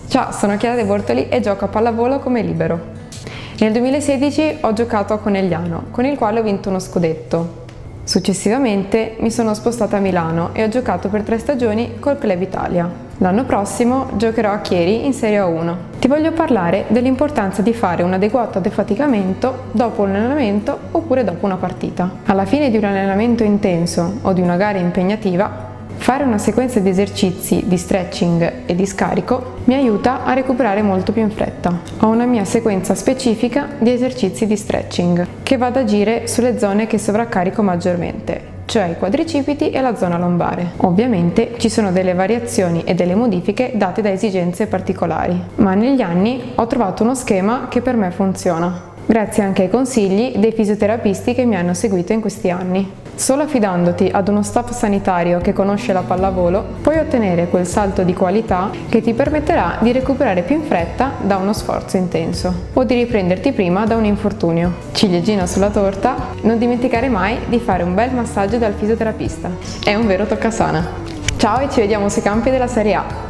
Ciao, sono Chiara De Bortoli e gioco a pallavolo come libero. Nel 2016 ho giocato a Conegliano, con il quale ho vinto uno scudetto. Successivamente mi sono spostata a Milano e ho giocato per 3 stagioni col Club Italia. L'anno prossimo giocherò a Chieri in Serie A1. Ti voglio parlare dell'importanza di fare un adeguato defaticamento dopo un allenamento oppure dopo una partita. Alla fine di un allenamento intenso o di una gara impegnativa, fare una sequenza di esercizi di stretching e di scarico mi aiuta a recuperare molto più in fretta. Ho una mia sequenza specifica di esercizi di stretching che va ad agire sulle zone che sovraccarico maggiormente, cioè i quadricipiti e la zona lombare. Ovviamente ci sono delle variazioni e delle modifiche date da esigenze particolari, ma negli anni ho trovato uno schema che per me funziona, grazie anche ai consigli dei fisioterapisti che mi hanno seguito in questi anni. Solo affidandoti ad uno staff sanitario che conosce la pallavolo puoi ottenere quel salto di qualità che ti permetterà di recuperare più in fretta da uno sforzo intenso o di riprenderti prima da un infortunio. Ciliegina sulla torta, non dimenticare mai di fare un bel massaggio dal fisioterapista. È un vero toccasana. Ciao e ci vediamo sui campi della Serie A!